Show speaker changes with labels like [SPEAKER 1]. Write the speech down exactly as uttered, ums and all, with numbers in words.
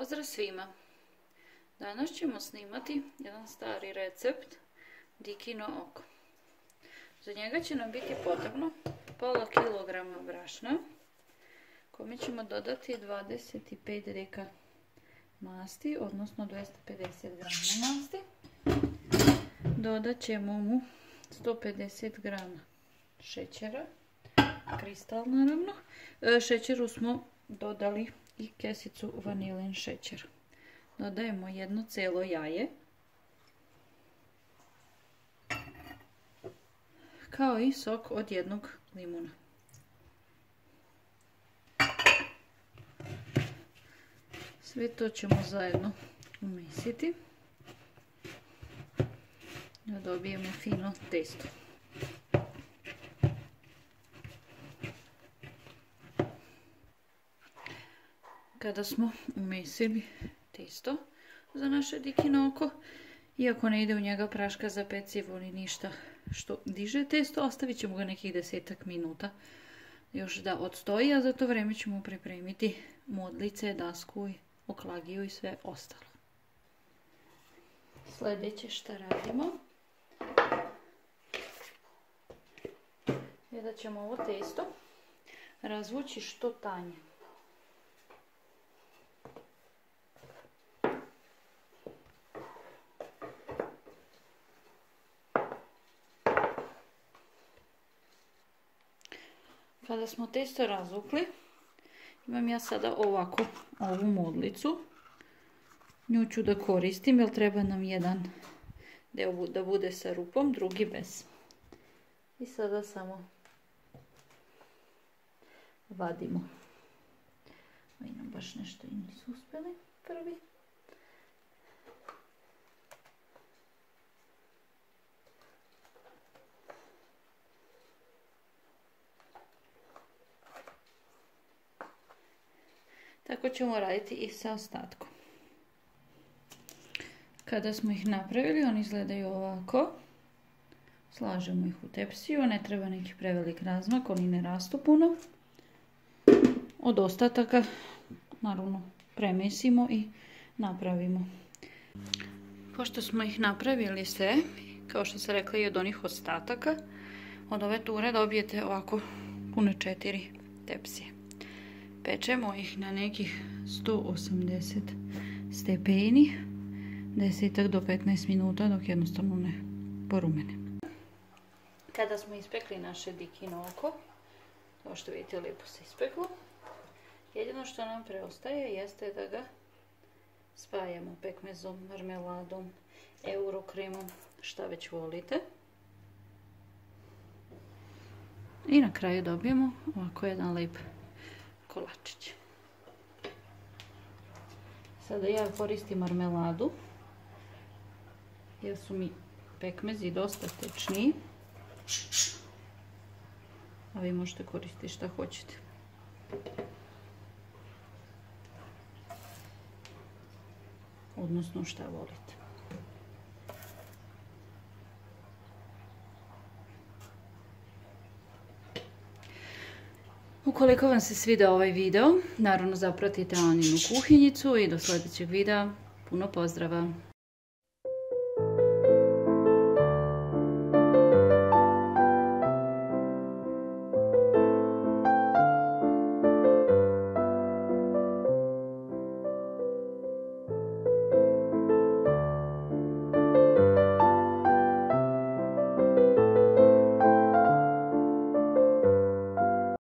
[SPEAKER 1] Pozdrav svima! Danas ćemo snimati jedan stari recept dikino oko. Za njega će nam biti potrebno pola kilograma brašna, kome ćemo dodati dvadeset pet deka masti, odnosno dvjesto pedeset grama masti. Dodat ćemo mu sto pedeset grama šećera, kristal naravno. Šećeru smo dodali i kesicu vanilin šećer. Dodajemo jedno cijelo jaje, kao i sok od jednog limuna. Sve to ćemo zajedno umesiti da dobijemo fino testo. Kada smo umesili testo za naše dikino oko, iako ne ide u njega praška za pecivo ni ništa što diže testo, ostavit ćemo ga nekih desetak minuta još da odstoji, a za to vrijeme ćemo pripremiti modlice, dasku, oklagiju i sve ostalo. Sljedeće što radimo je da ćemo ovo testo razvući što tanje. Kada smo testo razvukli, imam ja sada ovako ovu modlicu. Nju ću da koristim jer treba nam jedan deo da bude sa rupom, drugi bez. I sada samo vadimo. Ovi nam baš nešto i nisu uspjeli prvi. Tako ćemo raditi i sa ostatkom. Kada smo ih napravili, oni izgledaju ovako. Slažemo ih u tepsiju, ne treba neki prevelik razmak, oni ne rastu puno. Od ostataka, naravno, premesimo i napravimo. Pošto smo ih napravili sve, kao što sam rekla i od onih ostataka, od ove ture dobijete ovako pune četiri tepsije. Pečemo ih na nekih sto osamdeset stepeni, deset do petnaest minuta dok jednostavno ne porumene. Kada smo ispekli naše dikino oko, kao što vidite lijepo se ispeklo, jedino što nam preostaje jeste da ga spajamo pekmezom, marmeladom, eurokremom, šta već volite. I na kraju dobijemo ovako jedan lijep kolačić. Sada ja koristim marmeladu jer su mi pekmezi dosta tečniji, a vi možete koristiti šta hoćete. Odnosno šta volite. Ukoliko vam se svidio ovaj video, naravno zapratite Aninu kuhinjicu i do sljedećeg videa. Puno pozdrava!